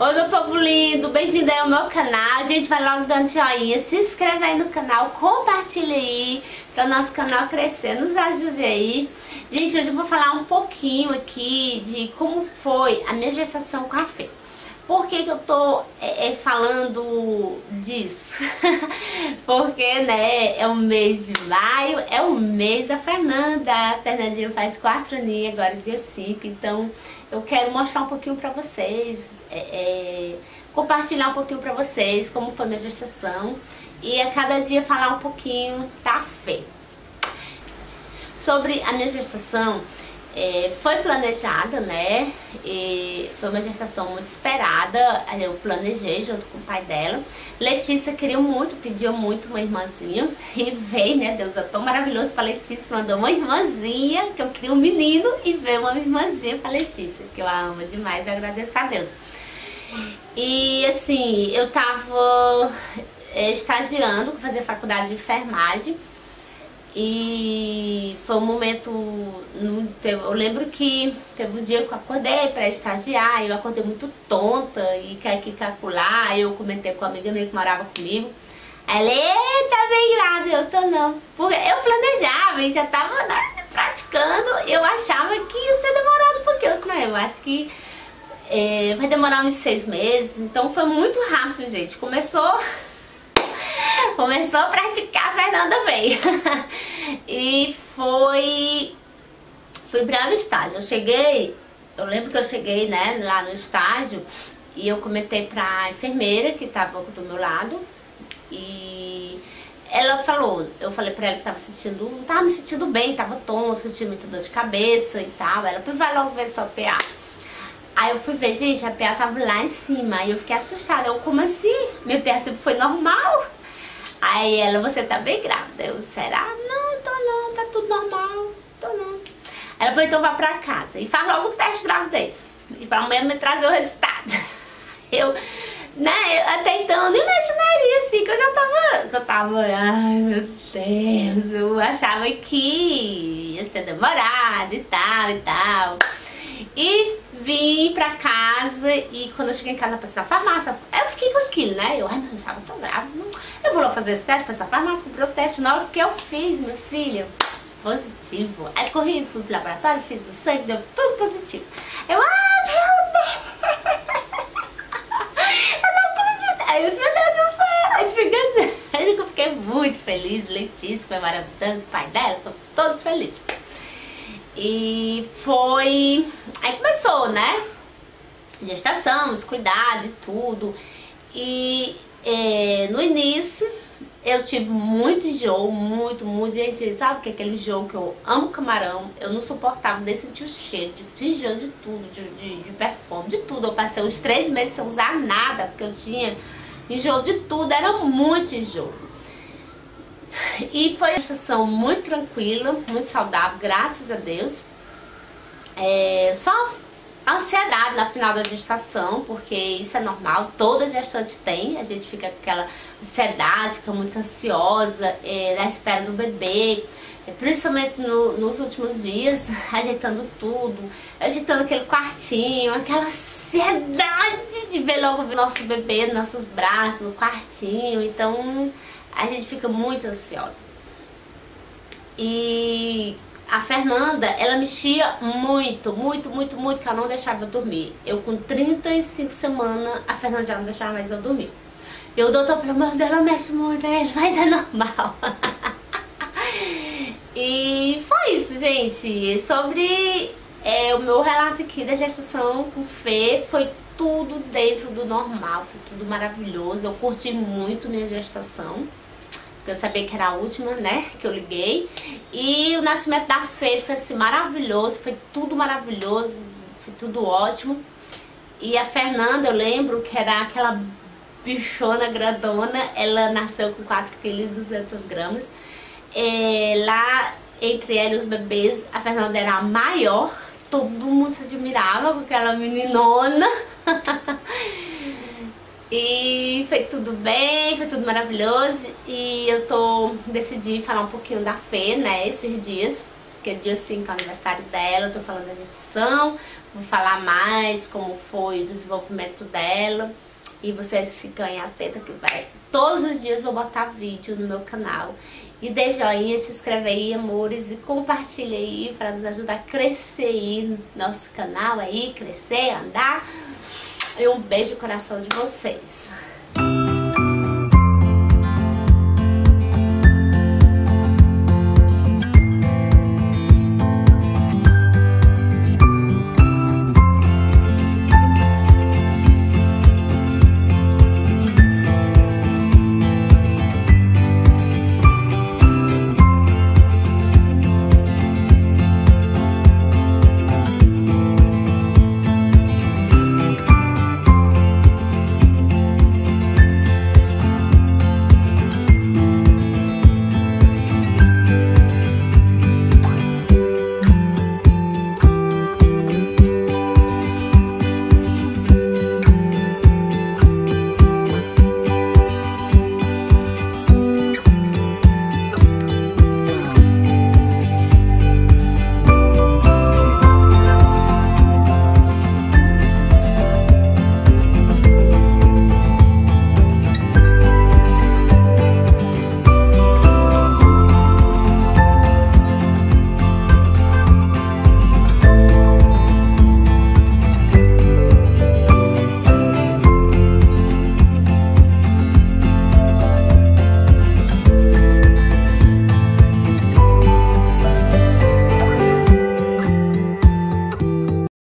Oi meu povo lindo, bem-vindo aí ao meu canal. Gente, vai logo dando joinha, se inscreve aí no canal, compartilha aí para o nosso canal crescer, nos ajude aí. Gente, hoje eu vou falar um pouquinho aqui de como foi a minha gestação com a Fê. Por que eu tô falando disso? Porque, né, é o mês de maio, é o mês da Fernanda. A Fernandinha faz 4 aninhos, agora dia 5, então eu quero mostrar um pouquinho pra vocês, compartilhar um pouquinho pra vocês como foi minha gestação e a cada dia falar um pouquinho da Fê. Sobre a minha gestação, foi planejada, né? Foi uma gestação muito esperada. Eu planejei junto com o pai dela. Letícia queria muito, pediu muito uma irmãzinha e veio, né? Deus é tão maravilhoso pra Letícia que mandou uma irmãzinha, que eu queria um menino e veio uma irmãzinha pra Letícia, que eu a amo demais e agradeço a Deus. E assim, eu tava estagiando, fazia faculdade de enfermagem. E foi um momento, eu lembro que teve um dia que eu acordei para estagiar, eu acordei muito tonta e quer que calcular, eu comentei com a amiga minha que morava comigo. Ela, tá bem grávida, eu tô não. Porque eu planejava e já tava, né, praticando, eu achava que ia ser demorado, porque senão eu acho que vai demorar uns 6 meses, então foi muito rápido, gente. Começou a praticar, a Fernanda veio. E fui para o estágio. Eu lembro que eu cheguei, né, lá no estágio e eu comentei pra enfermeira que tava do meu lado e ela falou, eu falei pra ela que não tava me sentindo bem, tava tonta, sentindo muita dor de cabeça e tal. Ela vai logo ver sua PA. Aí eu fui ver, gente, a PA tava lá em cima, aí eu fiquei assustada. Eu, como assim? Minha PA sempre foi normal? Aí ela, você tá bem grávida? Eu, será? Não, tô não, tá tudo normal, tô não. Ela falou, então vá pra casa e faz logo o teste de gravidez. E pra amanhã me trazer o resultado. Eu, né, até então eu não imaginaria assim, que eu tava, ai meu Deus, eu achava que ia ser demorado e tal e tal. E vim pra casa e quando eu cheguei em casa, passei na farmácia, eu fiquei com aquilo, né? Eu, ai, mas eu estava tão grávida, eu vou lá fazer esse teste, passei na farmácia, comprei o teste. Na hora que eu fiz, minha filha, positivo. Aí corri, fui pro laboratório, fiz o sangue, deu tudo positivo. Eu, meu Deus! Eu não acredito! Aí eu disse, meu Deus do céu! Aí fica assim. Aí eu fiquei muito feliz, Letícia, foi maravilhoso, o pai dela, foram todos felizes. E foi... Aí começou, né? Gestação, os cuidados e tudo. E no início eu tive muito enjoo, muito. Gente, sabe que aquele enjoo que eu amo camarão, eu não suportava nem sentir o cheiro, de enjoo de tudo, de perfume, de tudo. Eu passei uns 3 meses sem usar nada, porque eu tinha enjoo de tudo, era muito enjoo. E foi uma gestação muito tranquila, muito saudável, graças a Deus. Só ansiedade na final da gestação, porque isso é normal, toda gestante tem. A gente fica com aquela ansiedade, fica muito ansiosa na espera do bebê, principalmente nos últimos dias, ajeitando tudo, ajeitando aquele quartinho, aquela ansiedade de ver logo o nosso bebê nos nossos braços, no quartinho. Então a gente fica muito ansiosa. E a Fernanda, ela mexia muito, que ela não deixava eu dormir. Eu com 35 semanas, a Fernanda já não deixava mais eu dormir. E o doutor falou, meu Deus, ela mexe muito, mas é normal. E foi isso, gente. Sobre o meu relato aqui da gestação com Fê, foi tudo dentro do normal, foi tudo maravilhoso. Eu curti muito minha gestação, porque eu sabia que era a última, né, que eu liguei. E o nascimento da Fê foi assim, maravilhoso, foi tudo maravilhoso, foi tudo ótimo. E a Fernanda, eu lembro que era aquela bichona grandona, ela nasceu com 4,2 kg. Lá, entre ela e os bebês, a Fernanda era a maior, todo mundo se admirava com aquela meninona. E foi tudo bem, foi tudo maravilhoso. E eu decidi falar um pouquinho da Fê, né, esses dias. porque dia 5 é o aniversário dela, eu tô falando da gestação, vou falar mais como foi o desenvolvimento dela. E vocês fiquem atentos que vai. Todos os dias vou botar vídeo no meu canal. E dê joinha, se inscreve aí, amores, e compartilha aí para nos ajudar a crescer aí no nosso canal aí, crescer, andar. E um beijo no coração de vocês.